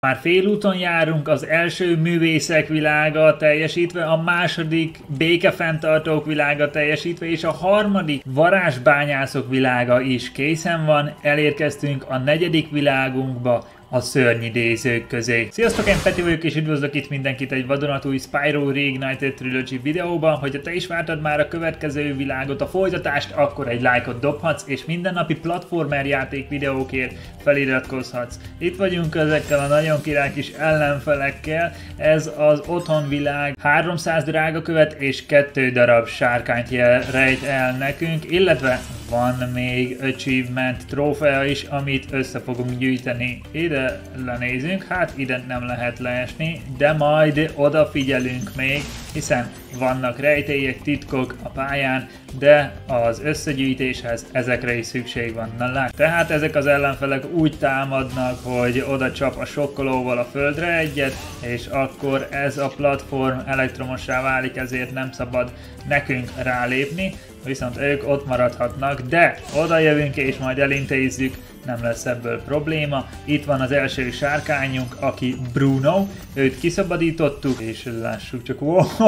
Már félúton járunk, az első művészek világa teljesítve, a második békefenntartók világa teljesítve, és a harmadik varázsbányászok világa is készen van. Elérkeztünk a negyedik világunkba, a szörnyidézők közé. Sziasztok, én Peti vagyok, és üdvözlök itt mindenkit egy vadonatúj Spyro Reignited Trilogy videóban. Hogyha te is vártad már a következő világot, a folytatást, akkor egy lájkot dobhatsz, és mindennapi platformer játék videókért feliratkozhatsz. Itt vagyunk ezekkel a nagyon király kis ellenfelekkel. Ez az otthonvilág 300 drágakövet és 2 darab sárkányt rejt el nekünk, illetve van még achievement trófea is, amit össze fogunk gyűjteni. Ide lenézünk, hát ide nem lehet leesni, de majd odafigyelünk még, hiszen vannak rejtélyek, titkok a pályán, de az összegyűjtéshez ezekre is szükség van. Na lát, tehát ezek az ellenfelek úgy támadnak, hogy oda csap a sokkolóval a földre egyet, és akkor ez a platform elektromossá válik, ezért nem szabad nekünk rálépni, viszont ők ott maradhatnak, de oda jövünk és majd elintézzük, nem lesz ebből probléma. Itt van az első sárkányunk, aki Bruno, őt kiszabadítottuk, és lássuk csak,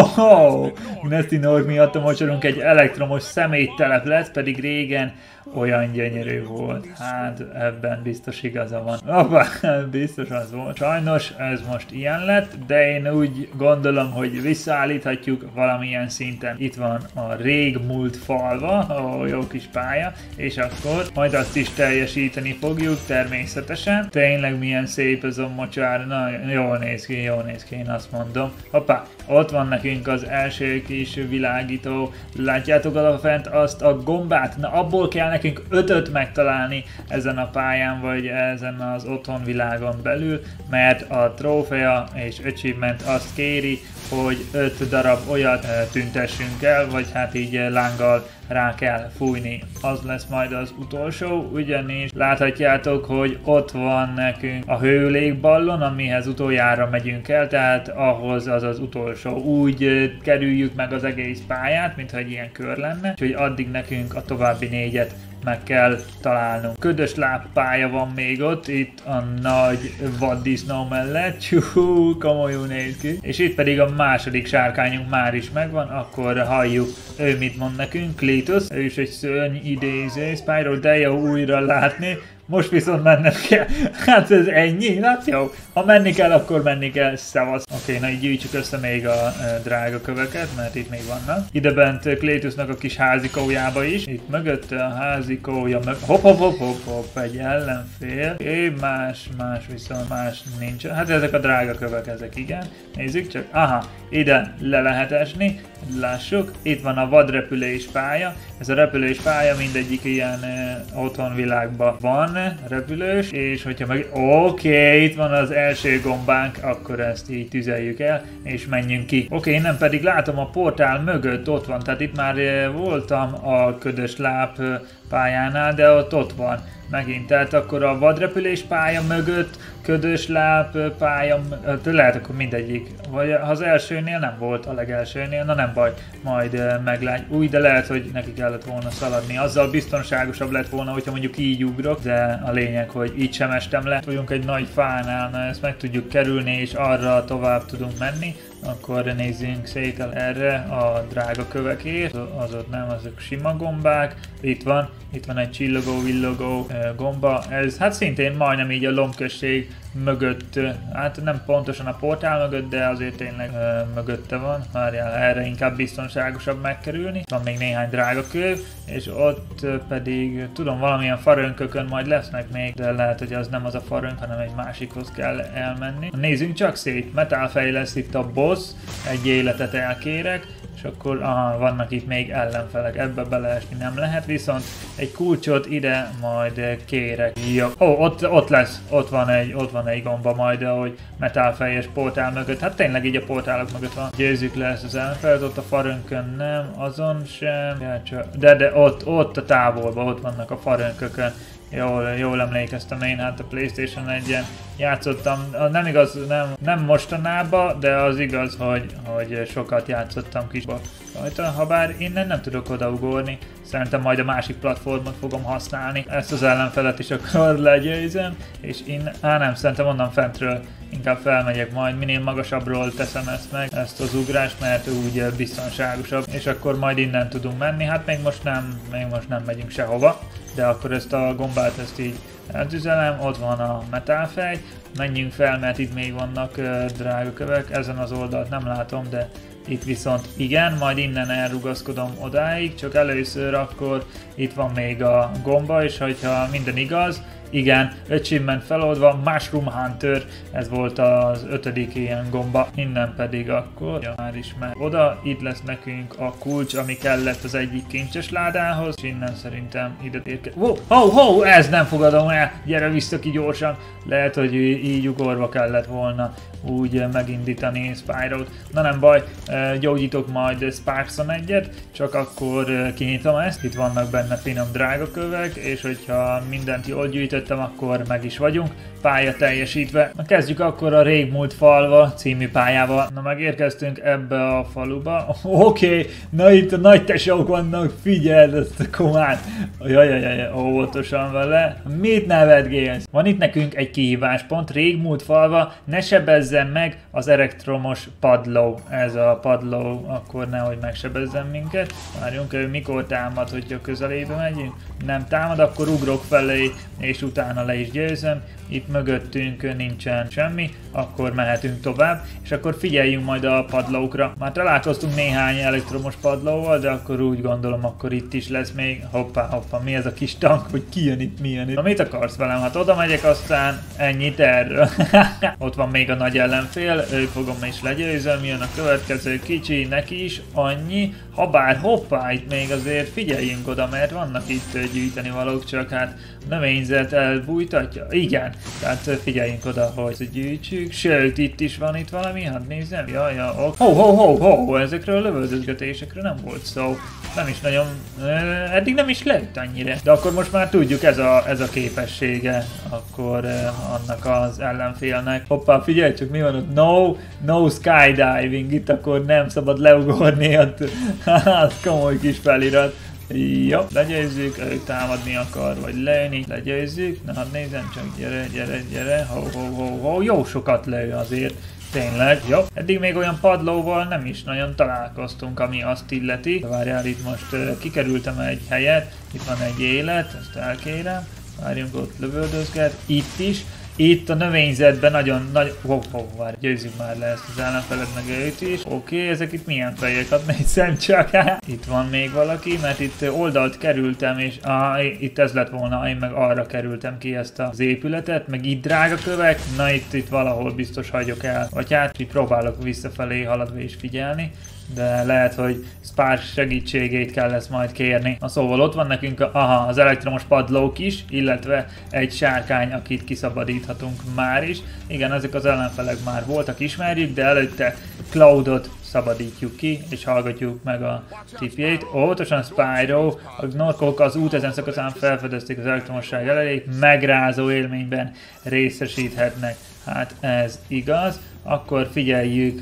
wow, Nesty Norg miatt a mocsorunk egy elektromos szeméttelep lett, pedig régen olyan gyönyörű volt. Hát ebben biztos igaza van. Hoppá, biztos az volt. Sajnos ez most ilyen lett, de én úgy gondolom, hogy visszaállíthatjuk valamilyen szinten. Itt van a régmúlt falva, jó kis pálya, és akkor majd azt is teljesíteni fogjuk természetesen. Tényleg milyen szép ez a mocsár, na jól néz ki, én azt mondom. Hoppá, ott van nekünk az első kis világító. Látjátok oda fent azt a gombát? Na abból kell nekünk 5-öt megtalálni ezen a pályán, vagy ezen az otthonvilágon belül, mert a trófea és achievement azt kéri, hogy 5 darab olyat tüntessünk el, vagy hát így lánggal rá kell fújni. Az lesz majd az utolsó, ugyanis láthatjátok, hogy ott van nekünk a hőlégballon, amihez utoljára megyünk el, tehát ahhoz az az utolsó. Úgy kerüljük meg az egész pályát, mintha egy ilyen kör lenne, úgyhogy addig nekünk a további 4-et meg kell találnunk. Ködös lábpálya van még ott, itt a nagy vaddisznó mellett, csúhú, komolyul néz ki. És itt pedig a második sárkányunk már is megvan, akkor halljuk, ő mit mond nekünk, Cletus, ő is egy szörny idéző, Spyro, de jó újra látni. Most viszont mennem kell. Hát ez ennyi? Hát jó. Ha menni kell, akkor menni kell. Szevasz. Oké, na így gyűjtsük össze még a drága köveket, mert itt még vannak. Ide bent Cletusnak a kis házikójába is. Itt mögötte a házikója, hopp, egy ellenfél. Más viszont más nincs. Hát ezek a drága kövek, ezek igen. Nézzük csak. Aha, ide le lehet esni. Lássuk, itt van a vadrepülés pálya. Ez a repülős pálya mindegyik ilyen otthonvilágban van repülős, és hogyha meg... Oké, itt van az első gombánk, akkor ezt így tüzeljük el, és menjünk ki. Oké, innen pedig látom a portál mögött ott van, tehát itt már voltam a ködös láb pályánál, de ott van megint, tehát akkor a vadrepülés pálya mögött, ködös láb pálya, lehet akkor mindegyik, vagy az elsőnél nem volt, a legelsőnél, na nem baj, majd meglátjuk. Úgy, de lehet, hogy neki kellett volna szaladni, azzal biztonságosabb lett volna, hogyha mondjuk így ugrok, de a lényeg, hogy így sem estem le. Vagyunk egy nagy fánál, na ezt meg tudjuk kerülni, és arra tovább tudunk menni. Akkor nézzünk szét el erre a drága kövekért, az ott nem, azok sima gombák, itt van egy csillogó-villogó gomba, ez hát szintén majdnem így a lombközség mögött, hát nem pontosan a portál mögött, de azért tényleg mögötte van, várjál, erre inkább biztonságosabb megkerülni. Van még néhány drága köv, és ott pedig tudom, valamilyen farönkökön majd lesznek még, de lehet, hogy az nem az a farönk, hanem egy másikhoz kell elmenni. Nézzünk csak szét, metálfej lesz itt a boss, egy életet elkérek, és akkor vannak itt még ellenfelek, ebbe beleesni nem lehet, viszont egy kulcsot ide majd kérek. Jó. Ott lesz, ott van egy gomba majd, ahogy metálfejes portál mögött, hát tényleg így a portálok mögött van. Győzzük le ezt az ellenfelet, ott a farönkön nem, azon sem, de ott a távolban, ott vannak a farönkökön. Jól emlékeztem én, hát a PlayStation 1-en játszottam, nem igaz, nem mostanában, de az igaz, hogy sokat játszottam kisba rajta, habár innen nem tudok odaugorni, szerintem majd a másik platformot fogom használni, ezt az ellenfelet is akkor legyőzöm, és nem, szerintem onnan fentről inkább felmegyek majd, minél magasabbról teszem ezt meg, ezt az ugrást, mert úgy biztonságosabb, és akkor majd innen tudunk menni. Hát még most nem megyünk sehova, de akkor ezt a gombát ezt így eltüzelem, ott van a metálfej, menjünk fel, mert itt még vannak drágakövek, ezen az oldalt nem látom, de itt viszont igen, majd innen elrugaszkodom odáig, csak először akkor itt van még a gomba, és hogyha minden igaz, igen, achievement feloldva, Mushroom Hunter, ez volt az 5. ilyen gomba, innen pedig akkor, ja, már is megy oda, itt lesz nekünk a kulcs, ami kellett az egyik kincses ládához, és innen szerintem ide érkezik. Wow, ez nem fogadom el, gyere vissza ki gyorsan, lehet, hogy így ugorva kellett volna úgy megindítani Spyro-t. Na nem baj, gyógyítok majd Sparkson egyet, csak akkor kinyitom ezt, itt vannak benne finom drágakövek, és hogyha mindent jól gyűjtöttem, akkor meg is vagyunk. Pálya teljesítve. Na kezdjük akkor a Régmúlt falva című pályával. Na megérkeztünk ebbe a faluba. Oké, na itt a nagy tesók vannak, figyeld ezt a komát. Jajajaj, óvatosan vele. Mit nevetgélsz? Van itt nekünk egy kihíváspont, Régmúlt falva, ne sebezzen meg az elektromos padló. Ez a padló akkor nehogy megsebezzen minket. Várjunk, ő mikor támad, hogyha közelébe megyünk? Nem támad, akkor ugrok felé, és utána le is győzöm. Itt mögöttünk nincsen semmi, akkor mehetünk tovább, és akkor figyeljünk majd a padlókra. Már találkoztunk néhány elektromos padlóval, de akkor úgy gondolom, akkor itt is lesz még. Hoppá, mi ez a kis tank, hogy ki jön itt, mi jön itt. Na mit akarsz velem? Hát oda megyek, aztán ennyit erről. Ott van még a nagy ellenfél, ő fogom és legyőzöm, jön a következő kicsi, neki is annyi. Habár hoppá, itt még azért figyeljünk oda, mert vannak itt gyűjteni valók, csak hát növényzet elbújtatja. Igen, tehát figyeljünk oda, hogy gyűjtsük. Sőt, itt is van itt valami, hát nézzem. Ja, ok. Ezekről a lövöldözgetésekről nem volt szó. Nem is nagyon, eddig nem is lőtt annyira. De akkor most már tudjuk, ez a képessége akkor annak az ellenfélnek. Hoppá, figyelj csak, mi van ott? No skydiving, itt akkor nem szabad leugorni, hát komoly kis felirat. Jó, legyőzzük, ő támadni akar, vagy lőni, legyőzzük. Na hát nézzem csak, gyere, ho, jó sokat lő azért. Tényleg, jó. Eddig még olyan padlóval nem is nagyon találkoztunk, ami azt illeti. Várjál, itt most kikerültem egy helyet, itt van egy élet, ezt elkérem. Várjunk, ott lövöldözget, itt is. Itt a növényzetben nagyon nagy... Várj, győzzük már le ezt az ellenfelet, meg őt is. Oké, ezek itt milyen fejek? Hát nézzem csak. Itt van még valaki, mert itt oldalt kerültem, és itt ez lett volna, én meg arra kerültem ki ezt az épületet, meg itt drága kövek. Na itt valahol biztos hagyok el. Vagy hát itt próbálok visszafelé haladva is figyelni. De lehet, hogy Spark segítségét kell lesz majd kérni. Na szóval ott van nekünk az elektromos padlók is, illetve egy sárkány, akit kiszabadíthatunk már is. Igen, ezek az ellenfelek már voltak, ismerjük, de előtte Cloudot szabadítjuk ki, és hallgatjuk meg a tipjét. Óvatosan Spyro, a gnorkok az út ezen szakaszán felfedezték az elektromosság elejét, megrázó élményben részesíthetnek. Hát ez igaz. Akkor figyeljük,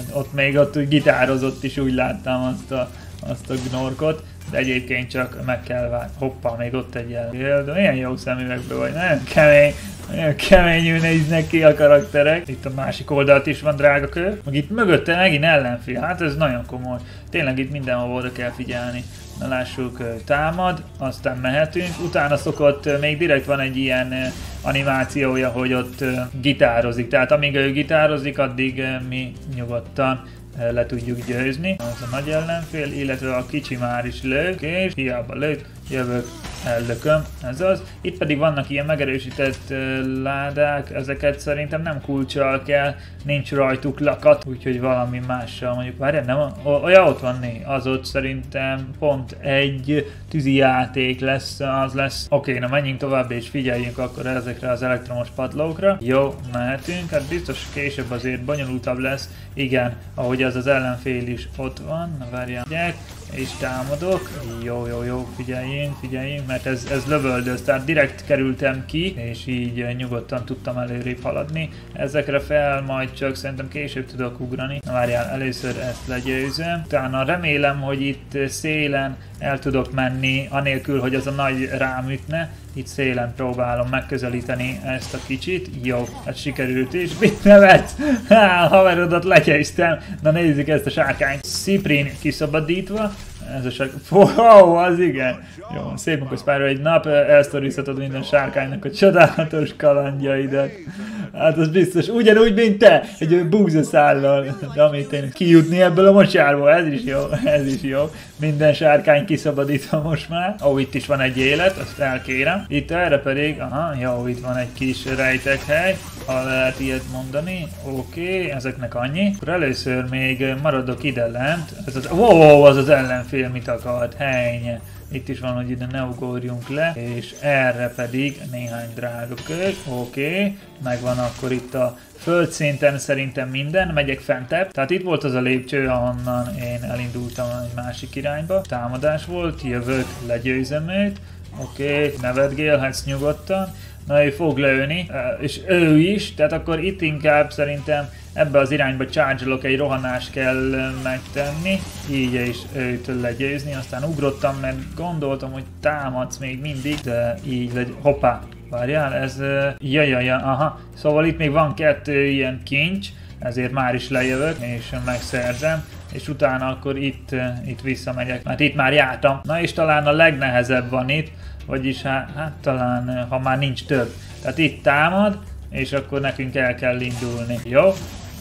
ott gitározott is, úgy láttam azt a gnorkot, de egyébként csak meg kell várni. Hoppá, még ott egy jel. De milyen jó szemüvegbe vagy, nagyon keményül néznek ki a karakterek. Itt a másik oldalt is van drága kő. Meg itt mögötte megint ellenfél, hát ez nagyon komoly. Tényleg itt mindenhol oda kell figyelni. Na lássuk, támad, aztán mehetünk. Utána szokott, még direkt van egy ilyen animációja, hogy ott gitározik. Tehát amíg ő gitározik, addig mi nyugodtan le tudjuk győzni. Az a nagy ellenfél, illetve a kicsi már is lő, és hiába lőtt, jövök, ellököm, ez az. Itt pedig vannak ilyen megerősített ládák, ezeket szerintem nem kulccsal kell, nincs rajtuk lakat, úgyhogy valami mással mondjuk, várjál, nem, ott van az ott szerintem pont egy tűzi játék lesz, az lesz. Oké, na menjünk tovább és figyeljünk akkor ezekre az elektromos padlókra. Jó, mehetünk, hát biztos később azért bonyolultabb lesz, igen, ahogy az ellenfél is ott van, na várjál, és támadok. Jó, figyeljünk, mert ez lövöldöz, tehát direkt kerültem ki, és így nyugodtan tudtam előrébb haladni. Ezekre fel majd csak szerintem később tudok ugrani. Na várjál, először ezt legyőzöm. Utána remélem, hogy itt szélen el tudok menni, anélkül, hogy az a nagy rám ütne. Itt szélen próbálom megközelíteni ezt a kicsit. Jó, hát sikerült is. Mit nevetsz? Haverodat legyőztem. Na nézzük ezt a sárkányt. Sziprin kiszabadítva. Ez a sárkány. Wow, az igen. Jó, szép munka Spyro, egy nap elsztorizhatod minden sárkánynak a csodálatos kalandjaidat. Hát az biztos, ugyanúgy, mint te, egy búzaszállal, de amit én kijutni ebből a mocsárból, ez is jó. Minden sárkány kiszabadítva most már. Ó, itt is van egy élet, azt elkérem. Itt erre pedig, aha, jó, itt van egy kis rejtekhely, ha lehet ilyet mondani. Oké, ezeknek annyi. Akkor először még maradok ide lent. Ez az, wow, az az ellenfél mit akart, helynye. Itt is van, hogy ide ne ugorjunk le, és erre pedig néhány drága kök. Oké, megvan akkor itt a földszinten szerintem minden, megyek fentebb. Tehát itt volt az a lépcső, ahonnan én elindultam egy másik irányba. Támadás volt, jövök, legyőzem őt. Oké, nevetgélhetsz nyugodtan. Na, ő fog lőni, és ő is, tehát akkor itt inkább szerintem ebbe az irányba charge-olok, egy rohanást kell megtenni, így is őt legyőzni, aztán ugrottam, mert gondoltam, hogy támadsz még mindig, de így legy... Hoppá, várjál, ez... aha, szóval itt még van 2 ilyen kincs, ezért már is lejövök, és megszerzem, és utána akkor itt visszamegyek, mert itt már jártam. Na és talán a legnehezebb van itt, vagyis hát talán, ha már nincs több. Tehát itt támad, és akkor nekünk el kell indulni. Jó,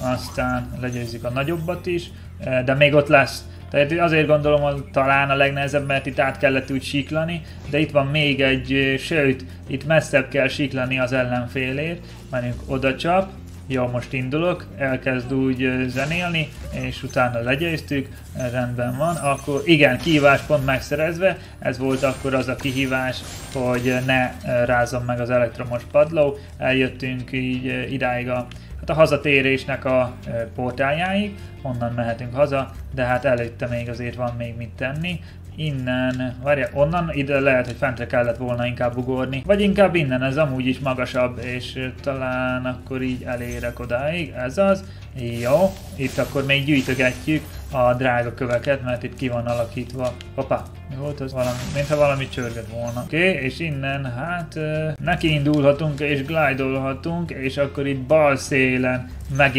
aztán legyőzzük a nagyobbat is, de még ott lesz. Tehát azért gondolom, hogy talán a legnehezebb, mert itt át kellett úgy siklani, de itt van még egy, sőt, itt messzebb kell siklani az ellenfélért. Menjünk oda csap. Jó, most indulok, elkezd úgy zenélni, és utána legyőztük, rendben van, akkor igen, kihíváspont megszerezve, ez volt akkor az a kihívás, hogy ne rázzon meg az elektromos padló, eljöttünk így idáig a hazatérésnek a portáljáig, onnan mehetünk haza, de hát előtte még azért van még mit tenni. Innen, várja, onnan ide lehet, hogy fentre kellett volna inkább ugorni, vagy inkább innen, ez amúgy is magasabb, és talán akkor így elérek odáig, ez az. Jó, itt akkor még gyűjtögetjük a drága köveket, mert itt ki van alakítva. Hoppá, mi volt az? Valami, mintha valami csörgött volna. Oké, és innen hát neki indulhatunk és glide-olhatunk, és akkor itt bal szélen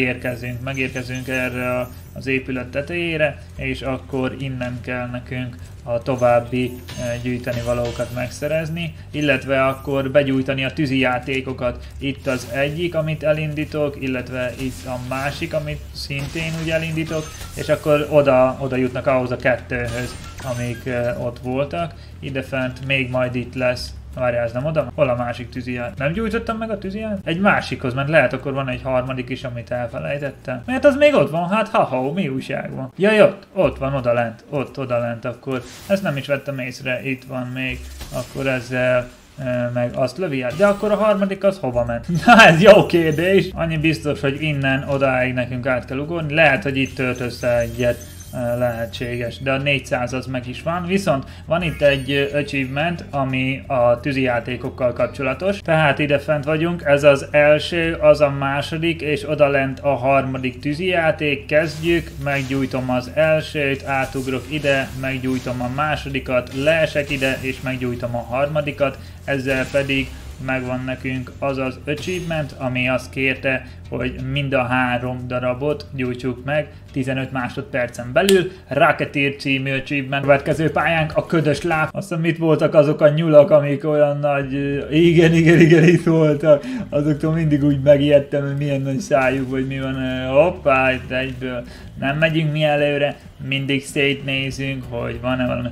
megérkezünk erre az épület tetejére, és akkor innen kell nekünk a további gyűjteni valókat megszerezni, illetve akkor begyújtani a tűzi játékokat. Itt az egyik, amit elindítok, illetve itt a másik, amit szintén úgy elindítok, és akkor oda jutnak ahhoz a 2-höz, amik ott voltak. Idefent még majd itt lesz. Várjál, ez nem oda? Hol a másik tűziját? Nem gyújtottam meg a tűziját? Egy másikhoz, mert lehet akkor van egy harmadik is, amit elfelejtettem. Mert az még ott van, hát ha-ha, mi újság van? Jaj, ott van, odalent, akkor ezt nem is vettem észre, itt van még, akkor ezzel meg azt lövi át. De akkor a harmadik az hova ment? Na, ez jó kérdés. Annyi biztos, hogy innen odáig nekünk át kell ugorni. Lehet, hogy itt tölt össze egyet. Lehetséges, de a 400 az meg is van, viszont van itt egy achievement, ami a tűzijátékokkal kapcsolatos, tehát ide fent vagyunk, ez az első, az a második, és odalent a harmadik tűzijáték, kezdjük, meggyújtom az elsőt, átugrok ide, meggyújtom a másodikat, leesek ide, és meggyújtom a harmadikat, ezzel pedig megvan nekünk az az achievement, ami azt kérte, hogy mind a 3 darabot gyújtsuk meg 15 másodpercen belül. Rocketeer című achievement. Következő pályánk a ködös láb. Aztán mit voltak azok a nyulak, amik olyan nagy... Igen, itt voltak. Azoktól mindig úgy megijedtem, hogy milyen nagy szájuk, vagy mi van. Hoppá, itt egyből. Nem megyünk mi előre, mindig szétnézünk, hogy van-e valami...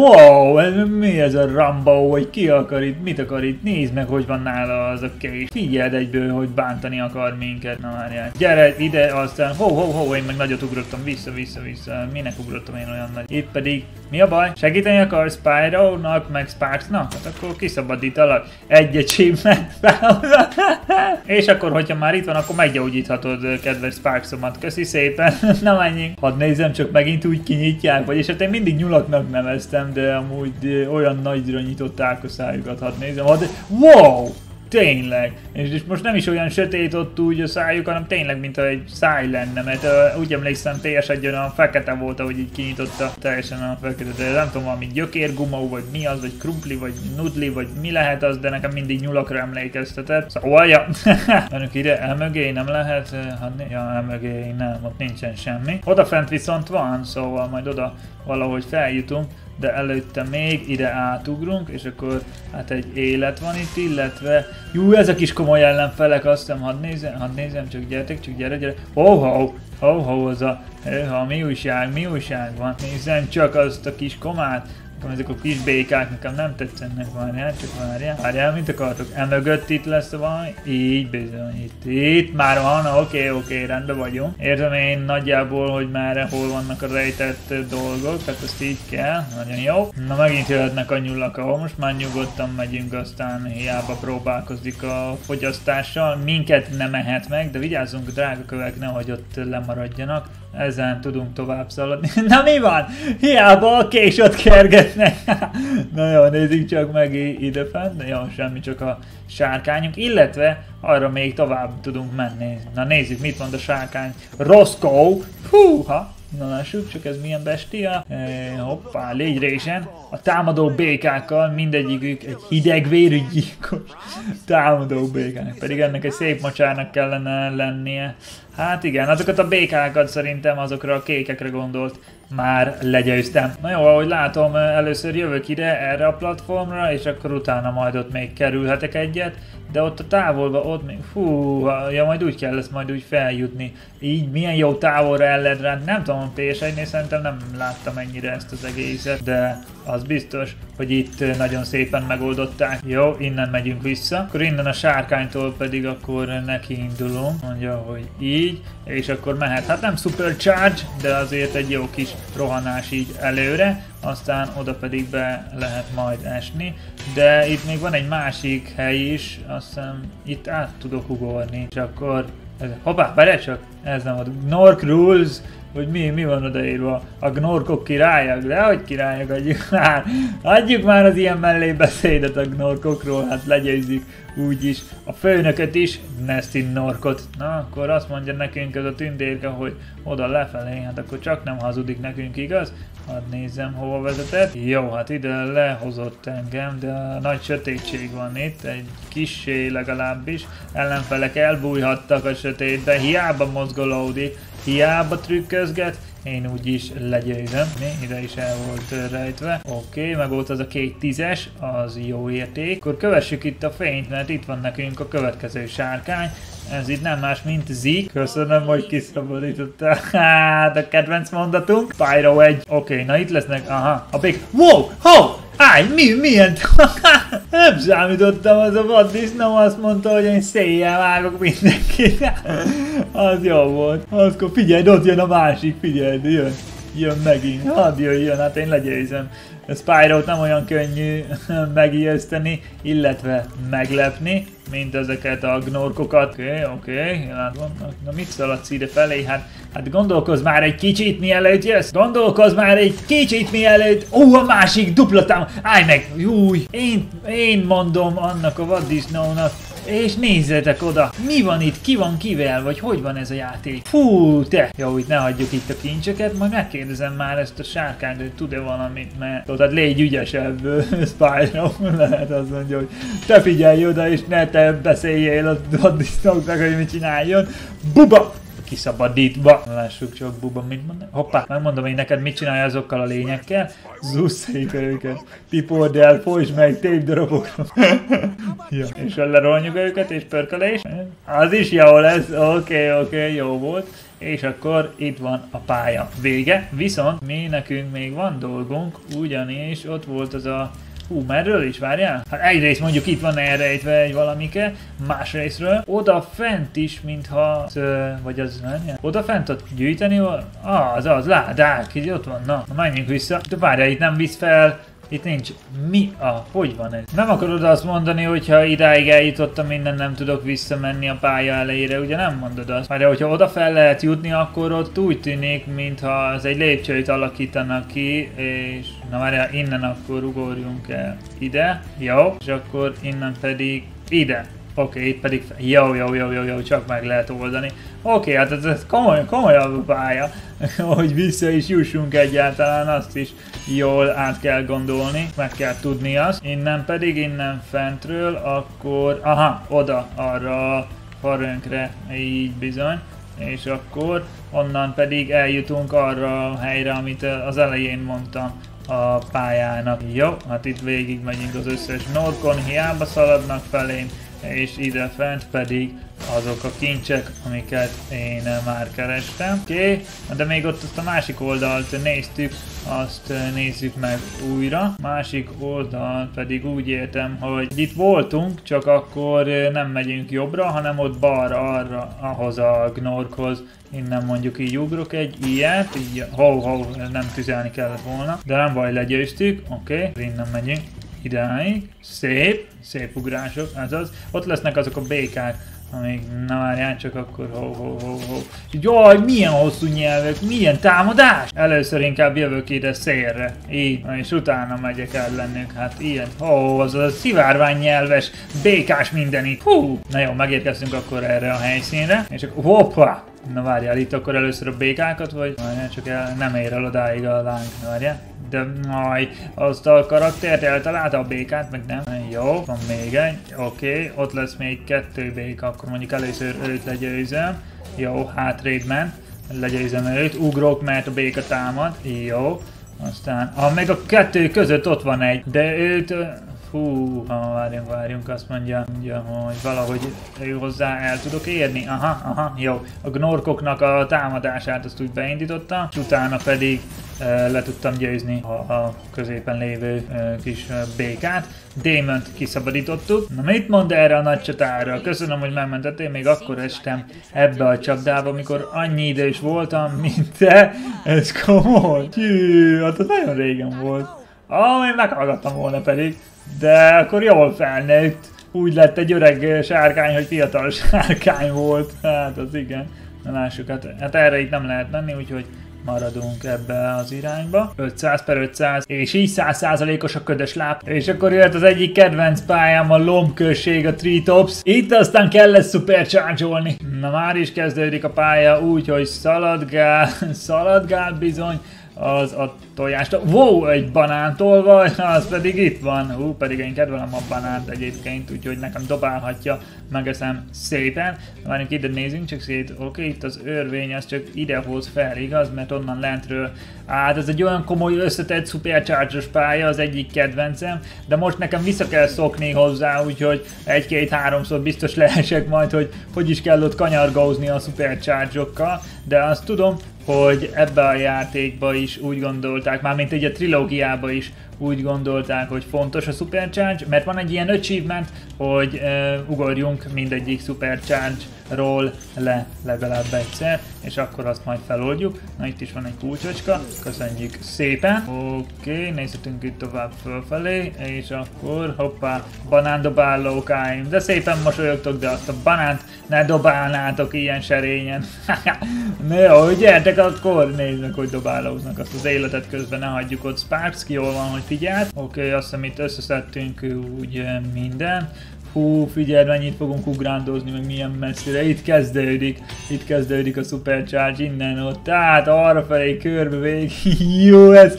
Wow, mi ez a Rambo, vagy ki akar itt, mit akar itt, nézd meg, hogy van nála az a kés. Figyeld egyből, hogy bántani akar minket. minket. Na várjál. Gyere ide, aztán ho, én meg nagyot ugrottam, vissza. Minek ugrottam én olyan nagy? Itt pedig, mi a baj? Segíteni akarsz Spyro-nak, meg Sparksnak? Hát akkor kiszabadítalak. Egy achievement. És akkor, hogyha már itt van, akkor meggyógyíthatod, kedves Sparksomat. Köszi szépen. Na menjünk. Hadd nézem, csak megint úgy kinyitják, vagyis hát én mindig nyulaknak neveztem, de amúgy olyan nagyra nyitották a szájukat. Hadd nézem. Wow! Tényleg. És most nem is olyan sötét ott úgy a szájuk, hanem tényleg, mintha egy száj lenne, mert úgy emlékszem, PS1-en a fekete volt, ahogy így kinyitotta teljesen a fekete, de nem tudom, valami gyökérguma, vagy mi az, vagy krumpli, vagy nudli, vagy mi lehet az, de nekem mindig nyulakra emlékeztetett. Szóval, ja, önök ide, elmögé nem lehet, ja, elmögé nem, ott nincsen semmi. Odafent viszont van, szóval majd oda valahogy feljutunk. De előtte még ide átugrunk, és akkor hát egy élet van itt, illetve... Jú, ezek is komoly ellenfelek, azt hiszem, hadd nézem, csak gyertek, csak gyere. Ho, az a... mi újság van, nézzem csak azt a kis komát. Ezek a kis békák nekem nem tetszenek, várjál, mint akartok. Emögött itt lesz valami, így bizony, itt már van, oké, rendben vagyunk. Értem én nagyjából, hogy már hol vannak a rejtett dolgok, tehát ezt így kell, nagyon jó. Na megint jöhetnek a nyulak, ahol most már nyugodtan megyünk, aztán hiába próbálkozik a fogyasztással. Minket nem ehet meg, de vigyázzunk a drága kövek, nehogy ott lemaradjanak. Ezen tudunk tovább szaladni. Na mi van? Hiába a későt kergetnek. Na jó, nézzük csak meg idefent. Jó, semmi, csak a sárkányunk. Illetve arra még tovább tudunk menni. Na nézzük, mit mond a sárkány. Roscoe. Húha. Na lássuk, csak ez milyen bestia. Hoppá, légy résen. A támadó békákkal, mindegyikük egy hidegvérű gyilkos támadó békának. Pedig ennek egy szép mocsárnak kellene lennie. Hát igen, azokat a békákat szerintem azokra a kékekre gondolt. Már legyőztem. Na jó, ahogy látom, először jövök ide, erre a platformra, és akkor utána majd ott még kerülhetek egyet. De ott a távolba, ott még, ja majd úgy kell lesz majd úgy feljutni. Így milyen jó távolra el lehet rá, nem tudom, PS1-nél szerintem nem láttam ennyire ezt az egészet, de az biztos, hogy itt nagyon szépen megoldották. Jó, innen megyünk vissza. Akkor innen a sárkánytól pedig akkor neki indulunk. Mondja, hogy így, és akkor mehet. Hát nem supercharge, de azért egy jó kis rohanás így előre. Aztán oda pedig be lehet majd esni. De itt még van egy másik hely is, azt hiszem itt át tudok ugorni. És akkor... Hoppá, várj csak! Ez nem volt. Gnorc Rules! Hogy mi van odaírva? A gnorkok királyok? De hogy királyok, adjuk már az ilyen mellébeszédet a gnorkokról, hát legyőzzük úgyis a főnököt is, Nestin Norkot. Na, akkor azt mondja nekünk ez a tündérke, hogy oda lefelé, hát akkor csak nem hazudik nekünk, igaz? Hadd nézzem, hova vezetett. Jó, hát ide lehozott engem, de nagy sötétség van itt, egy kissé legalábbis. Ellenfelek elbújhattak a sötétbe, hiába mozgolódik, hiába trükközget, én úgyis legyőzöm. Mi? Ide is el volt rejtve. Oké, meg volt az a 2 10-es, az jó érték. Akkor kövessük itt a fényt, mert itt van nekünk a következő sárkány. Ez itt nem más, mint Zik. Köszönöm, hogy kiszabadítottál. Hát a kedvenc mondatunk. Spyro 1. Oké, na itt lesznek. Aha, a bék. Wow! Ho! Állj, milyen? Nem számítottam, az a vaddisznó azt mondta, hogy én széjjel vágok mindenkit. Az jó volt. Akkor figyeld, ott jön a másik, figyeld, jön megint. Hadd jöjjön, hát én legyőzöm. A Spyro-t nem olyan könnyű megijeszteni, illetve meglepni, mint ezeket a gnorkokat. Oké, látom. Na mit szaladsz ide felé? Hát gondolkozz már egy kicsit mielőtt jössz. Gondolkozz már egy kicsit mielőtt. A másik dupla tám. Állj meg! Júj! Én mondom annak a vaddisznónak. És nézzetek oda, mi van itt, ki van kivel, vagy hogy van ez a játék? Fú, te! Jó, itt ne hagyjuk itt a kincseket, majd megkérdezem már ezt a sárkányt, hogy tud-e valamit, mert tehát légy ügyesebb, Spyro, lehet azt mondja, hogy te figyelj oda, és ne te beszéljél a vaddisznóknak, hogy mit csináljon. Buba! Kiszabadítva. Lássuk csak, Buba, mit mond. Hoppá, megmondom én neked, mit csinálja azokkal a lényekkel. Zusszék őket. Tipold el, folytsd meg tépdarabokra. Ja. És leroljuk őket, és pörkölés. Az is jó lesz. Oké, jó volt. És akkor itt van a pálya vége. Viszont nekünk még van dolgunk, ugyanis ott volt az a Hú, merről is, várjál? Hát egyrészt mondjuk itt van elrejtve egy valamike, másrésztről oda fent is, mintha... vagy az nem? Oda fent ott gyűjteni? Az, ládák, így ott van, na menjünk vissza. De várjál, itt nem visz fel. Itt nincs. Mi a? Hogy van ez? Nem akarod azt mondani, hogyha idáig eljutottam, minden nem tudok visszamenni a pálya elejére, ugye nem mondod azt? Mert hogyha oda fel lehet jutni, akkor ott úgy tűnik, mintha az egy lépcsőt alakítanak ki, és na várjál, innen akkor ugorjunk el ide, jó, és akkor innen pedig ide. Oké, itt pedig jó, csak meg lehet oldani. Oké, hát ez komolyabb pálya, hogy vissza is jussunk egyáltalán, azt is jól át kell gondolni, meg kell tudni azt. Innen pedig, innen fentről, akkor, aha, oda, arra a farönkre, így bizony. És akkor onnan pedig eljutunk arra a helyre, amit az elején mondtam a pályának. Jó, hát itt végig megyünk az összes Gnorkon, hiába szaladnak felém, és ide fent pedig azok a kincsek, amiket én már kerestem. Oké, de még ott azt a másik oldalt néztük, azt nézzük meg újra. Másik oldal pedig úgy értem, hogy itt voltunk, csak akkor nem megyünk jobbra, hanem ott balra, arra, ahhoz a Gnorkhoz. Innen mondjuk így ugrok egy ilyet, így nem tüzelni kellett volna, de nem baj, legyőztük, oké, innen megyünk. Idáig. Szép ugrások, ez az. Ott lesznek azok a békák, amíg na várjál csak akkor Jaj, milyen hosszú nyelvek, milyen támadás! Először inkább jövök ide szélre, így, és utána megyek ellenük, hát ilyen. Az a szivárvány nyelves, békás mindenit. Hú! Na jó, megérkeztünk akkor erre a helyszínre, és akkor hoppá! Na várjál, itt akkor először a békákat, vagy várjál, csak nem ér el odáig a láng, várjál. De azt a karaktert eltalálta a békát, meg nem. Jó, van még egy, oké, ott lesz még 2 béka, akkor mondjuk először őt legyőzöm. Jó, hátrébb ment, legyőzöm őt, ugrok, mert a béka támad, jó. Aztán, meg a 2 között ott van egy, de őt... Hú, várjunk, azt mondja, hogy valahogy ő hozzá el tudok érni. Aha, jó. A Gnorkoknak a támadását azt úgy beindította, és utána pedig le tudtam győzni a középen lévő kis békát. Démont kiszabadítottuk. Na mit mond erre a nagy csatára? Köszönöm, hogy megmentettél, még akkor estem ebbe a csapdába, amikor annyi idős voltam, mint te. Ez komoly. Hát az nagyon régen volt. Én meghallgattam volna pedig. De akkor jól felnőtt. Úgy lett egy öreg sárkány, hogy fiatal sárkány volt. Hát az igen. Na lássuk, hát erre itt nem lehet menni, úgyhogy maradunk ebbe az irányba. 500/500, és így 100%-os a ködös láb. És akkor jött az egyik kedvenc pályám, a lombközség, a Treetops. Itt aztán kell lesz supercharge-olni. Na már is kezdődik a pálya úgy, hogy szaladgál bizony. Az a tojást. Wow, egy banántolvaj, az pedig itt van. Pedig én kedvelem a banánt egyébként, úgyhogy nekem dobálhatja, megeszem szépen. Várjunk, ide nézzünk csak szét. Oké, itt az örvény, az csak ide hoz fel, igaz? Mert onnan lentről. Ez egy olyan komoly összetett supercharge-os pálya, az egyik kedvencem, de most nekem vissza kell szokni hozzá, úgyhogy 1-2-3-szor biztos leesek majd, hogy is kell ott kanyargózni a supercharge-okkal, de azt tudom, hogy ebbe a játékba is úgy gondolták, mármint egy a trilógiába is úgy gondolták, hogy fontos a supercharge, mert van egy ilyen achievement, hogy ugorjunk mindegyik supercharge-ról le legalább egyszer, és akkor azt majd feloldjuk. Na itt is van egy kulcsocska, köszönjük szépen. Oké, nézhetünk itt tovább fölfelé, és akkor hoppá, banándobálókáim, de szépen mosolyogtok, de azt a banánt ne dobálnátok ilyen serényen. Na jó, gyertek akkor, nézd meg, hogy dobálóznak, azt az életet közben ne hagyjuk ott. Sparks, jól van, hogy figyelt. Oké, azt hiszem itt összeszedtünk úgy minden. Hú, figyeld, mennyit fogunk ugrándozni, meg milyen messzire. Itt kezdődik a supercharge innen ott. Tehát arrafelé körbe végig. Jó, ez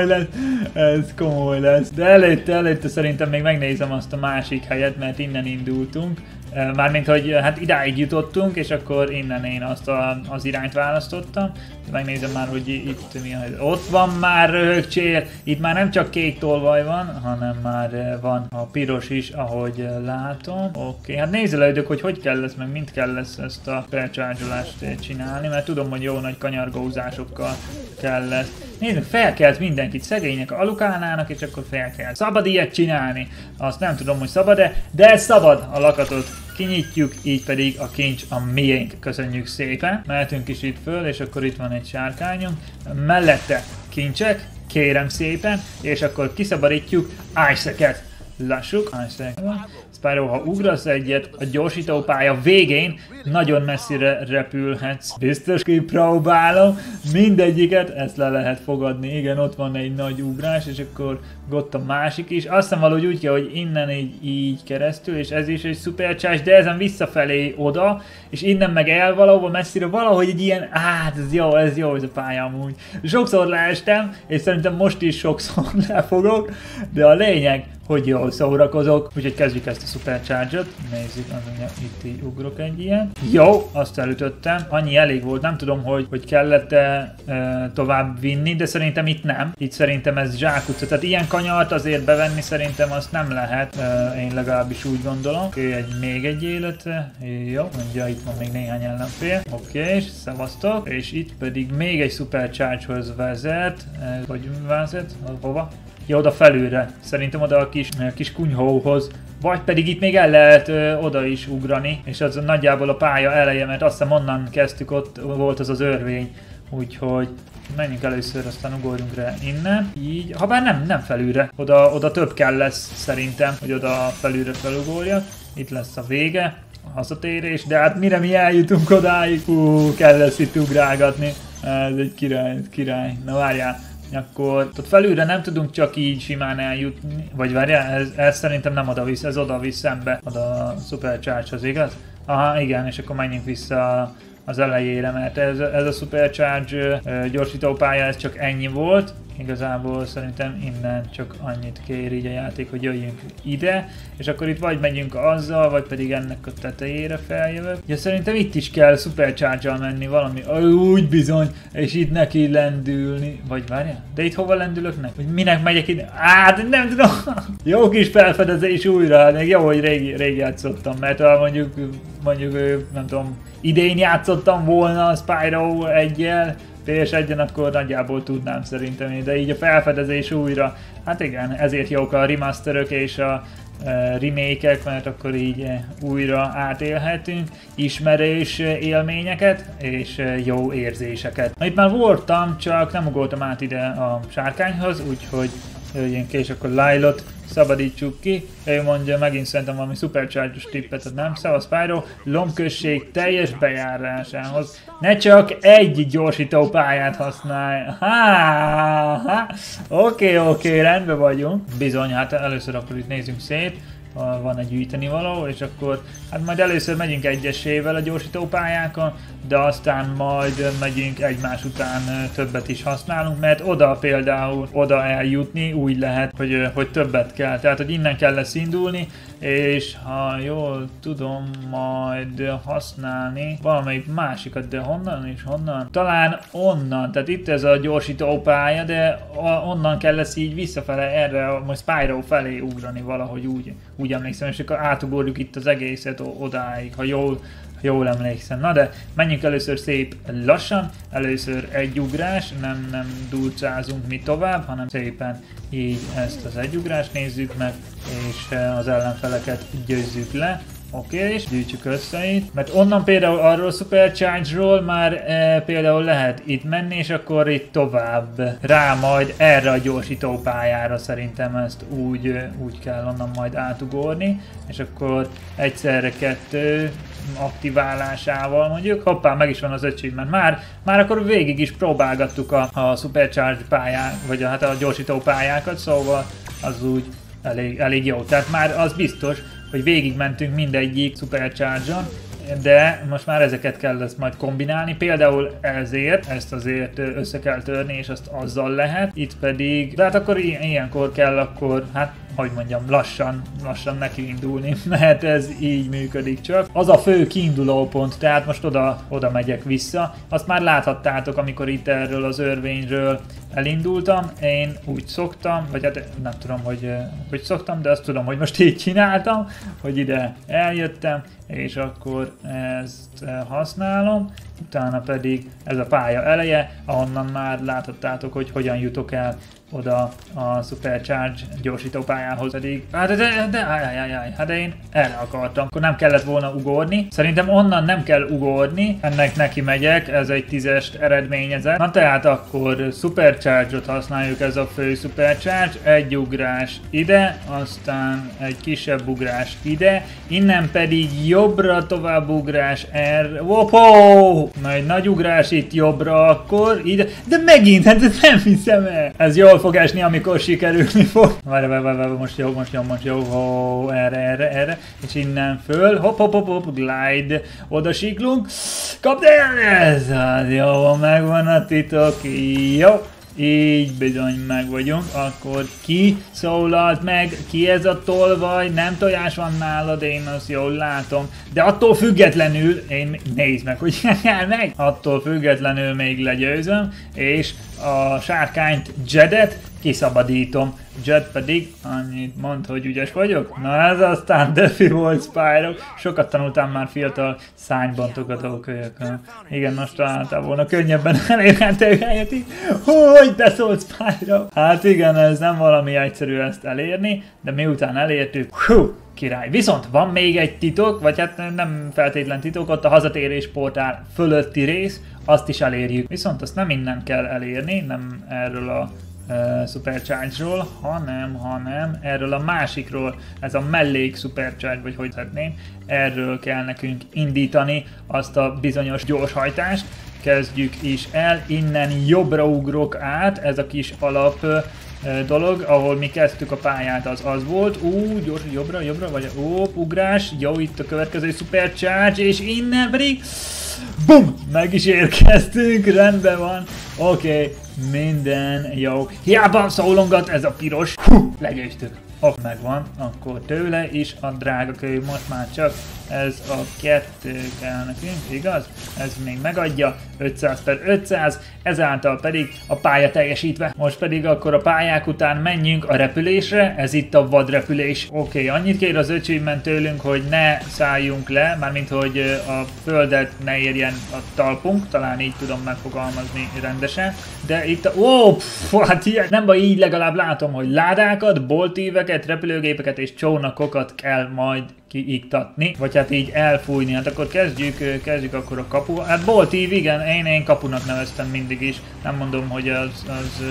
komoly lesz. De előtte szerintem még megnézem azt a másik helyet, mert innen indultunk. Mármint, hogy hát idáig jutottunk, és akkor innen én azt az irányt választottam. Megnézem már, hogy itt mi a helyzet. Ott van már röhögcsér, itt már nem csak kék tolvaj van, hanem már van a piros is, ahogy látom. Oké, hát nézelődök, hogy kell lesz, meg mind kell lesz ezt a felcsárzsolást csinálni, mert tudom, hogy jó nagy kanyargózásokkal kell lesz Nézzük, felkelt mindenkit, szegények alukálnának, és akkor felkelt. Szabad ilyet csinálni? Azt nem tudom, hogy szabad-e, de ez szabad. A lakatot kinyitjuk, így pedig a kincs a miénk. Köszönjük szépen. Mehetünk is itt föl, és akkor itt van egy sárkányunk. Mellette kincsek, kérem szépen, és akkor kiszabadítjuk Isaac-et. Lássuk, Isaac. Spyro, ha ugrasz egyet, a gyorsító pálya végén nagyon messzire repülhetsz. Biztos kipróbálom, mindegyiket, ezt le lehet fogadni. Igen, ott van egy nagy ugrás, és akkor ott a másik is. Azt hiszem valahogy úgy kell, hogy innen így keresztül, és ez is egy supercharge, de ezen visszafelé oda, és innen meg el valahol messzire, valahogy egy ilyen, ez jó ez a pálya amúgy. Sokszor leestem, és szerintem most is sokszor lefogok, de a lényeg, hogy jól szórakozok, úgyhogy kezdjük ezt a supercharge-ot. Nézzük, itt így ugrok egy ilyen. Jó, azt elütöttem, annyi elég volt, nem tudom, hogy kellett-e tovább vinni, de szerintem itt nem. Itt szerintem ez zsákutca, tehát ilyen kanyart azért bevenni szerintem azt nem lehet, én legalábbis úgy gondolom. Oké, még egy élet, jó, mondja, itt van még néhány ellenfél. Oké, és szevasztok, és itt pedig még egy supercharge-hoz vezet, vagy vezet, hova? Ja, oda felülre. Szerintem oda a kis kunyhóhoz. Vagy pedig itt még el lehet oda is ugrani, és az nagyjából a pálya eleje, mert azt hiszem onnan kezdtük, ott volt az örvény. Úgyhogy menjünk először, aztán ugorjunk rá innen. Így, habár nem felülre. Oda több kell lesz szerintem, hogy oda felülre felugorjak. Itt lesz a vége, a hazatérés, de hát mire mi eljutunk odáig? Kell lesz itt ugrálgatni. Ez egy király. Na várjál. Akkor ott felülre nem tudunk csak így simán eljutni, vagy várjál, ez szerintem nem oda-visz, ez oda-visz szembe, oda a supercharge-hoz, igaz? Aha, igen, és akkor menjünk vissza az elejére, mert ez a supercharge gyorsítópálya, ez csak ennyi volt. Igazából szerintem innen csak annyit kér így a játék, hogy jöjjünk ide, és akkor itt vagy megyünk azzal, vagy pedig ennek a tetejére feljövök. Ja, szerintem itt is kell supercharge-al menni valami, úgy bizony, és itt neki lendülni, vagy várjál, de itt hova lendülök neki? Hogy minek megyek ide? Nem tudom. Jó kis felfedezés újra, még jó, hogy régi játszottam, mert mondjuk nem tudom, idén játszottam volna a Spyro 1-jel, PS1-en, akkor nagyjából tudnám szerintem, de így a felfedezés újra, hát igen, ezért jók a remasterök és a remake-ek, mert akkor így újra átélhetünk ismerős élményeket és jó érzéseket. Na itt már voltam, csak nem ugoltam át ide a sárkányhoz, úgyhogy jöjjünk ki, és akkor Lyle-ot szabadítsuk ki. Ő mondja megint szerintem valami supercharge-os tippet, nem? Szóval Spyro lombközség teljes bejárásához ne csak egy gyorsító pályát használj. Oké, rendben vagyunk. Bizony, hát először akkor itt nézzünk szét. Van egy gyűjteni való, és akkor hát majd először megyünk egyesével a gyorsítópályákon, de aztán majd megyünk egymás után többet is használunk, mert oda például eljutni úgy lehet, hogy többet kell, tehát hogy innen kell lesz indulni, és ha jól tudom majd használni valamelyik másikat, de honnan és honnan? Talán onnan, tehát itt ez a gyorsítópálya, de onnan kell lesz így visszafele erre, majd Spyro felé ugrani valahogy úgy emlékszem, és akkor átugorjuk itt az egészet odáig, ha jól emlékszem. Na de menjünk először szép lassan, először egy ugrás, nem dulcázunk mi tovább, hanem szépen így ezt az egy ugrást nézzük meg, és az ellenfeleket győzzük le. Oké, és gyűjtsük össze itt, mert onnan például arról Supercharge-ról már például lehet itt menni, és akkor itt tovább rá majd erre a gyorsító pályára szerintem ezt úgy kell onnan majd átugorni, és akkor egyszerre 2 aktiválásával mondjuk, hoppá, meg is van az achievement, már akkor végig is próbálgattuk a Supercharge pályák, vagy a gyorsító pályákat, szóval az úgy elég jó, tehát már az biztos, hogy végigmentünk mindegyik Supercharge-on, de most már ezeket kell ezt majd kombinálni, például ezt azért össze kell törni, és azt azzal lehet, itt pedig, de hát akkor ilyenkor kell akkor, hát hogy mondjam, lassan neki indulni, mert ez így működik csak. Az a fő kiinduló pont, tehát most oda megyek vissza. Azt már láthattátok, amikor itt erről az örvényről elindultam. Én úgy szoktam, vagy hát nem tudom, hogy szoktam, de azt tudom, hogy most így csináltam, hogy ide eljöttem, és akkor ezt használom, utána pedig ez a pálya eleje, ahonnan már láthattátok, hogy hogyan jutok el oda a Supercharge gyorsító pályához, pedig hát én erre akartam, akkor nem kellett volna ugorni. Szerintem onnan nem kell ugorni, ennek neki megyek, ez egy 10-est eredményezett. Na tehát akkor Supercharge-ot használjuk, ez a fő Supercharge, egy ugrás ide, aztán egy kisebb ugrás ide, innen pedig jobbra tovább ugrás erre, hoppó! Na egy nagy ugrás itt jobbra akkor, ide, de megint, hát nem hiszem el. Ez jól fog esni, amikor sikerülni fog. Várj, most jó, erre, és innen föl, hopp, glide, oda siklunk, kapd el, ez az, jó, megvan a titok, jó. Így bizony meg vagyunk, akkor ki szólalt meg, ki ez a tolvaj, nem tojás van nálad, én azt jól látom, de attól függetlenül, nézd meg, hogy jár meg, attól függetlenül még legyőzöm, és a sárkányt Jedet kiszabadítom. Jed pedig annyit mond, hogy ügyes vagyok. Na ez aztán defi volt Spyro. Sokat tanultam már fiatal szánybontogató kölyökön. Igen, most találtál volna könnyebben elérhető helyet így. Hogy beszólt Spyro? Hát igen, ez nem valami egyszerű ezt elérni, de miután elértük, király. Viszont van még egy titok, vagy hát nem feltétlen titok, ott a hazatérés portál fölötti rész, azt is elérjük. Viszont azt nem innen kell elérni, nem erről a Supercharge-ról, hanem erről a másikról, ez a mellék Supercharge, vagy hogy szeretném, erről kell nekünk indítani azt a bizonyos gyorshajtást. Kezdjük is el, innen jobbra ugrok át, ez a kis alap dolog, ahol mi kezdtük a pályát, az volt. Gyors, jobbra, vagy ugrás, jó, itt a következő Supercharge, és innen pedig BUM! Meg is érkeztünk, rendben van. Oké, minden jó. Hiába szólongat ez a piros. Legyőztük. Megvan, akkor tőle is a drága kölyv, most már csak ez a 2 kell nekünk, igaz? Ez még megadja, 500/500, ezáltal pedig a pálya teljesítve. Most pedig akkor a pályák után menjünk a repülésre, ez itt a vadrepülés. Oké, annyit kér az achievement tőlünk, hogy ne szálljunk le, mármint hogy a földet ne érjen a talpunk, talán így tudom megfogalmazni rendesen, de itt hát ilyen, nem baj, így legalább látom, hogy ládákat, boltíveket, repülőgépeket és csónakokat kell majd kiiktatni, vagy hát így elfújni. Hát akkor kezdjük akkor a kapu. Hát boltív, igen, én kapunak neveztem mindig is. Nem mondom, hogy az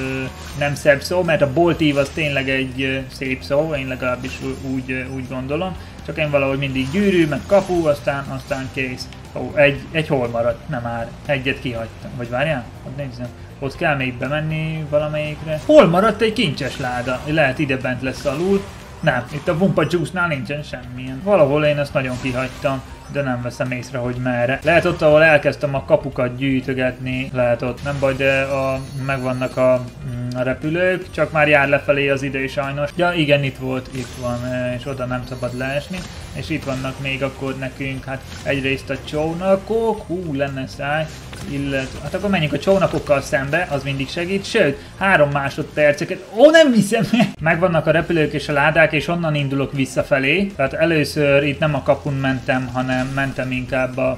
nem szebb szó, mert a boltív az tényleg egy szép szó, én legalábbis úgy gondolom. Csak én valahogy mindig gyűrű, meg kapu, aztán kész. Egy hol maradt? Nem már. Egyet kihagytam. Vagy várjál? Ott nézzem. Ott kell még bemenni valamelyikre. Hol maradt egy kincses láda? Lehet ide bent lesz alul. Nem, itt a Wumpa Juice-nál nincsen semmilyen. Valahol én ezt nagyon kihagytam, de nem veszem észre, hogy merre. Lehet ott, ahol elkezdtem a kapukat gyűjtögetni, lehet ott, nem baj, de megvannak a repülők, csak már jár lefelé az idő sajnos. Ja igen, itt van, és oda nem szabad leesni. És itt vannak még akkor nekünk, hát egyrészt a csónakok, lenne száj, hát akkor menjünk a csónakokkal szembe, az mindig segít, sőt, 3 másodperceket, nem hiszem! Megvannak a repülők és a ládák, és onnan indulok visszafelé, tehát először itt nem a kapun mentem, hanem mentem inkább a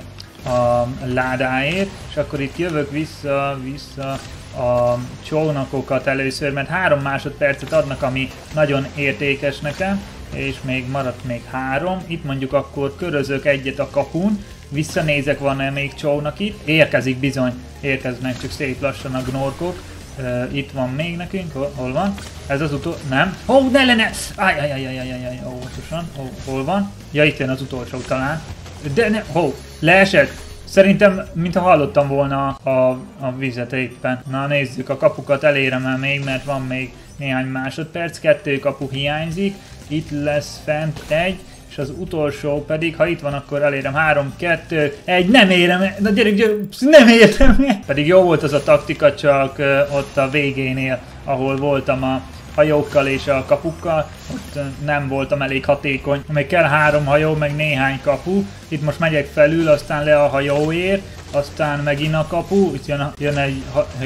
ládáért, és akkor itt jövök vissza a csónakokat először, mert 3 másodpercet adnak, ami nagyon értékes nekem, és maradt még 3, itt mondjuk akkor körözök egyet a kapun, visszanézek, van-e még csónak itt, érkezik bizony, érkeznek csak szép lassan a gnorkok, itt van még nekünk, hol van? Ez az nem? Ne lenne! Óvatosan, hol van? Ja, itt jön az utolsó talán, de ne, leesett! Szerintem, mintha hallottam volna a vizet éppen. Na nézzük, a kapukat elérem el még, mert van még néhány másodperc, 2 kapu hiányzik, itt lesz fent 1, és az utolsó pedig, ha itt van, akkor elérem 3, 2, 1, nem érem el, na gyerek, nem értem el. Pedig jó volt az a taktika, csak ott a végénél, ahol voltam hajókkal és a kapukkal, ott nem voltam elég hatékony. Még kell 3 hajó, meg néhány kapu. Itt most megyek felül, aztán le a hajóért, aztán megint a kapu, itt jön egy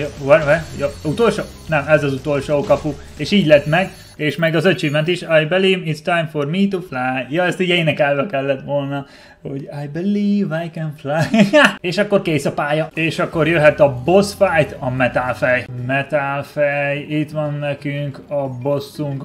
utolsó? Nem, ez az utolsó kapu, és így lett meg. És meg az achievement is, I believe it's time for me to fly. Ja, ezt így énekelve kellett volna, hogy I believe I can fly. És akkor kész a pálya. És akkor jöhet a boss fight, a metálfej. Metálfej, itt van nekünk a bosszunk.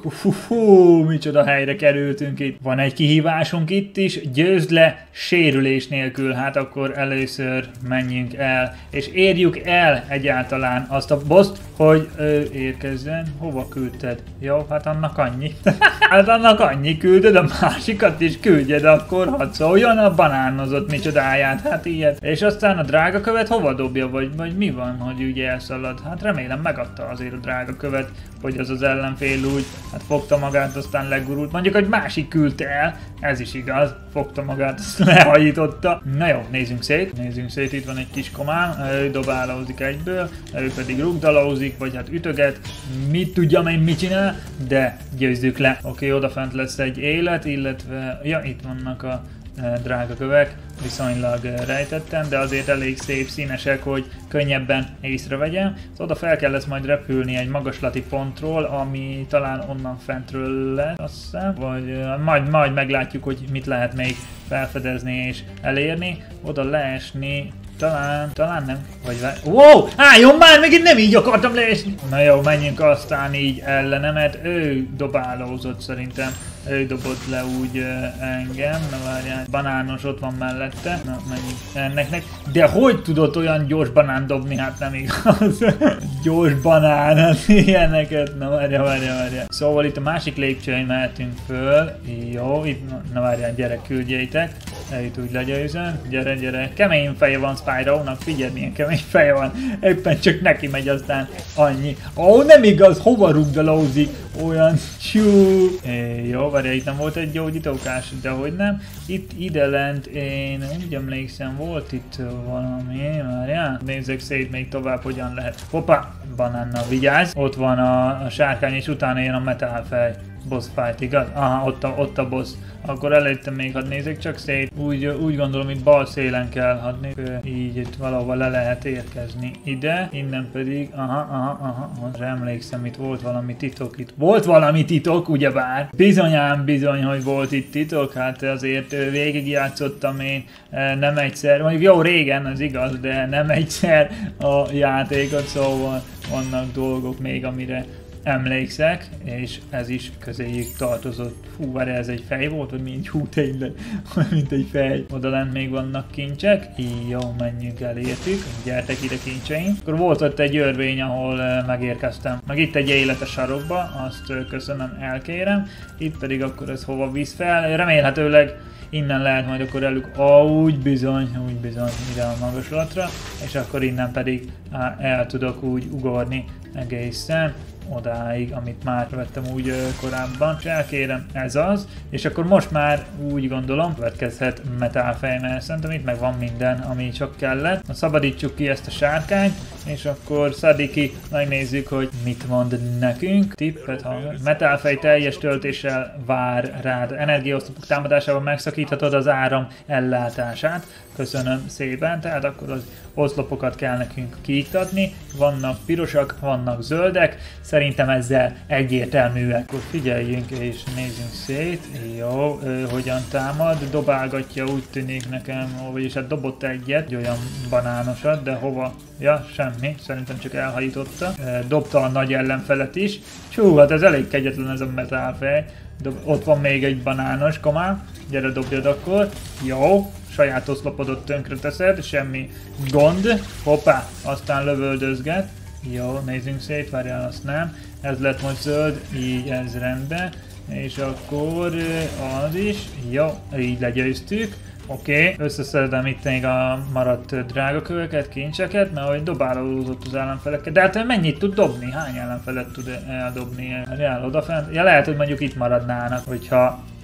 Micsoda helyre kerültünk itt. Van egy kihívásunk itt is, győzd le sérülés nélkül. Hát akkor először menjünk el, és érjük el egyáltalán azt a bosst, hogy érkezzen. Hova küldted? Jó, hát annak annyi. Hát annak annyi, küldöd, a másikat is küldjed, akkor hadd szóljon a banánozott micsodáját, hát ilyet. És aztán a drágakövet hova dobja, vagy mi van, hogy úgy elszalad? Hát remélem megadta azért a drágakövet, hogy az ellenfél úgy, hát fogta magát, aztán legurult. Mondjuk, hogy másik küldte el, ez is igaz, fogta magát, azt lehajította. Na jó, nézzünk szét, itt van egy kis komám, ő dobálózik egyből, ő pedig rugdalózik, vagy hát ütöget, mit tudjam én mit csinál, de győzzük le. Oké, odafent lesz egy élet, illetve, ja, itt vannak a drágakövek, viszonylag rejtetten, de azért elég szép színesek, hogy könnyebben észrevegyem. Szóval oda fel kell lesz majd repülni egy magaslati pontról, ami talán onnan fentről lesz, azt hiszem, vagy majd meglátjuk, hogy mit lehet még felfedezni és elérni. Oda leesni, talán nem, vagy wow! Álljon már, meg itt nem így akartam leesni! Na jó, menjünk aztán így ellene, mert ő dobálózott szerintem. Ő dobott le úgy engem, na várjál, banános ott van mellette, na menjünk ennek. De hogy tudott olyan gyors banán dobni, hát nem igaz. Gyors banán, hát ilyeneket, na várjál. Szóval itt a másik lépcsőn mehetünk föl, jó, itt, na várjál, gyere, küldjétek. Itt úgy legyőzön, gyere, kemény feje van Spyro-nak, figyeld milyen kemény feje van, éppen csak neki megy, aztán annyi. Ó, nem igaz, hova rugdalózik, olyan csú. Jó, várjál, itt nem volt egy gyógyítókás, de hogy nem. Itt idelent én úgy emlékszem, volt itt valami, várjál. Nézzek szét még tovább, hogyan lehet. Hoppá, banánnal vigyázz, ott van a sárkány, és utána jön a metálfej. Boss fight, igaz? Aha, ott a boss. Akkor előtte még hadd nézzek csak szét. Úgy gondolom, itt bal szélen kell hadni. Így itt valahova le lehet érkezni ide. Innen pedig, aha. Emlékszem, itt volt valami titok itt. Volt valami titok, ugyebár. Bizony, hogy volt itt titok. Hát azért végigjátszottam én nem egyszer. Mondjuk jó, régen, az igaz, de nem egyszer a játékot, szóval vannak dolgok még, amire emlékszek, és ez is közéjük tartozott. Hú, várj, ez egy fej volt, vagy mint hú, tényleg, mint egy fej. Oda lent még vannak kincsek. Jó, menjünk, elértük. Gyertek ide kincseim. Akkor volt ott egy örvény, ahol megérkeztem. Meg itt egy élet a sarokba, azt köszönöm, elkérem. Itt pedig akkor ez hova visz fel. Remélhetőleg innen lehet majd akkor úgy bizony, ide a magaslatra, és akkor innen pedig el tudok úgy ugorni egészen odáig, amit már vettem úgy korábban. És elkérem, ez az, és akkor most már úgy gondolom, következhet metálfej, mert szerintem itt meg van minden, ami csak kellett. Szabadítsuk ki ezt a sárkányt, és akkor Sadiki, megnézzük, hogy mit mond nekünk. Tippet hallgat. Metálfej teljes töltéssel vár rád. Energiaoszlopok támadásával megszakíthatod az áram ellátását. Köszönöm szépen, tehát akkor az oszlopokat kell nekünk kiiktatni. Vannak pirosak, vannak zöldek, szerintem ezzel egyértelműek. Akkor figyeljünk és nézzünk szét. Jó, hogyan támad, dobálgatja, úgy tűnik nekem, vagyis hát dobott egyet, egy olyan banánosat, de hova? Ja, semmi, szerintem csak elhajította. Dobta a nagy ellenfelet is. Csú, hát ez elég kegyetlen ez a metálfej. Ott van még egy banános, komám. Gyere, dobjad akkor. Jó, saját oszlopodot tönkre teszed, semmi gond. Hoppá, aztán lövöldözget. Jó, nézzünk szét, várjál, azt nem. Ez lett most zöld, így ez rendben. És akkor az is. Jó, így legyőztük. Oké, összeszedem itt még a maradt drágaköveket, kincseket, mert ahogy dobálózott az ellenfeleket. De hát mennyit tud dobni? Hány ellenfelet tud eldobni? Reál odafent? Ja, lehet, hogy mondjuk itt maradnának, hogyha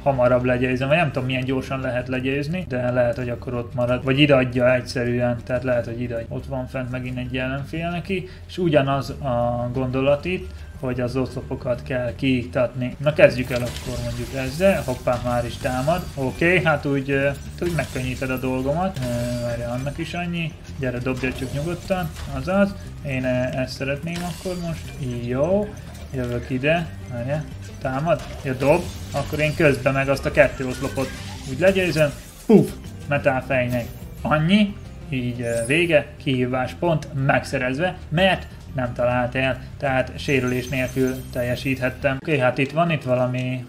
hamarabb legyőzöm, vagy nem tudom milyen gyorsan lehet legyőzni, de lehet, hogy akkor ott marad, vagy ide adja egyszerűen, tehát lehet, hogy ide ott van fent megint egy ellenfél neki, és ugyanaz a gondolat itt, hogy az oszlopokat kell kiiktatni. Na kezdjük el akkor mondjuk ezzel, hoppá már is támad. Oké, hát úgy megkönnyíted a dolgomat, várja annak is annyi, gyere dobja csak nyugodtan, azaz, én ezt szeretném akkor most, jó, jövök ide, várja, támad, ja dob, akkor én közben meg azt a 2 oszlopot úgy legyőzöm, puff, metálfejnek, annyi, így vége, kihívás pont megszerezve, mert nem talált el, tehát sérülés nélkül teljesíthettem. Oké, hát itt van valami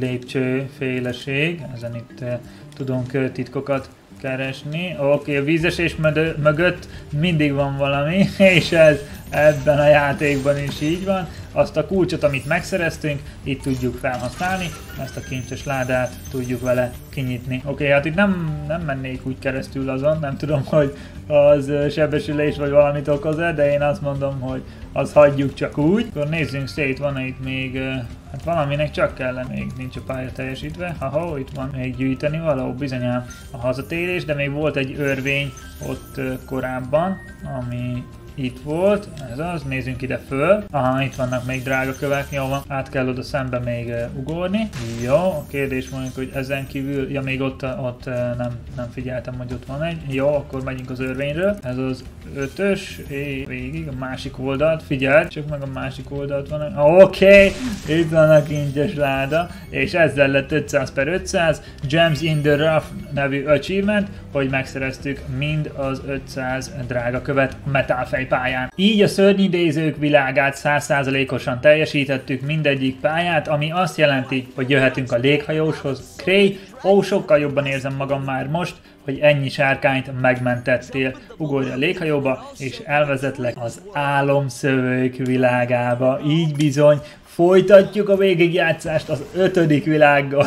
lépcsőféleség, ezen itt tudunk titkokat keresni. Oké, a vízesés mögött mindig van valami, és ez ebben a játékban is így van. Azt a kulcsot, amit megszereztünk, itt tudjuk felhasználni, ezt a kincses ládát tudjuk vele kinyitni. Oké, hát itt nem mennék úgy keresztül azon, nem tudom, hogy az sebesülés vagy valamit okoz-e, de én azt mondom, hogy azt hagyjuk csak úgy. Akkor nézzünk szét, van itt még, hát valaminek csak kellene, még nincs a pálya teljesítve. Aha, itt van még gyűjteni való, bizonyám a hazatérés, de még volt egy örvény ott korábban, ami itt volt, ez az, nézzünk ide föl. Aha, itt vannak még drága kövek, jó van, át kell oda szembe még ugorni. Jó, a kérdés mondjuk, hogy ezen kívül, ja még ott nem figyeltem, hogy ott van egy. Jó, akkor megyünk az örvényről. Ez az 5-ös, végig a másik oldalt, figyeld, csak meg a másik oldalt van. Oké, itt van a kincses láda, és ezzel lett 500/500 Gems in the Rough nevű achievement, hogy megszereztük mind az 500 drága követ metálfej pályán. Így a szörnyidézők világát 100%-osan teljesítettük mindegyik pályát, ami azt jelenti, hogy jöhetünk a léghajóshoz. Cray, sokkal jobban érzem magam már most, hogy ennyi sárkányt megmentettél. Ugorj a léghajóba, és elvezetlek az álomszövők világába. Így bizony, folytatjuk a végigjátszást az 5. világgal.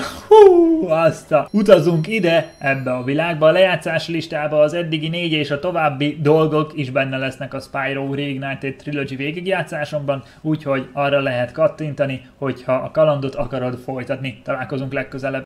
Utazunk ide, ebbe a világba, a lejátszás listába az eddigi 4 és a további dolgok is benne lesznek a Spyro Reignited Trilogy végigjátszásomban, úgyhogy arra lehet kattintani, hogyha a kalandot akarod folytatni. Találkozunk legközelebb.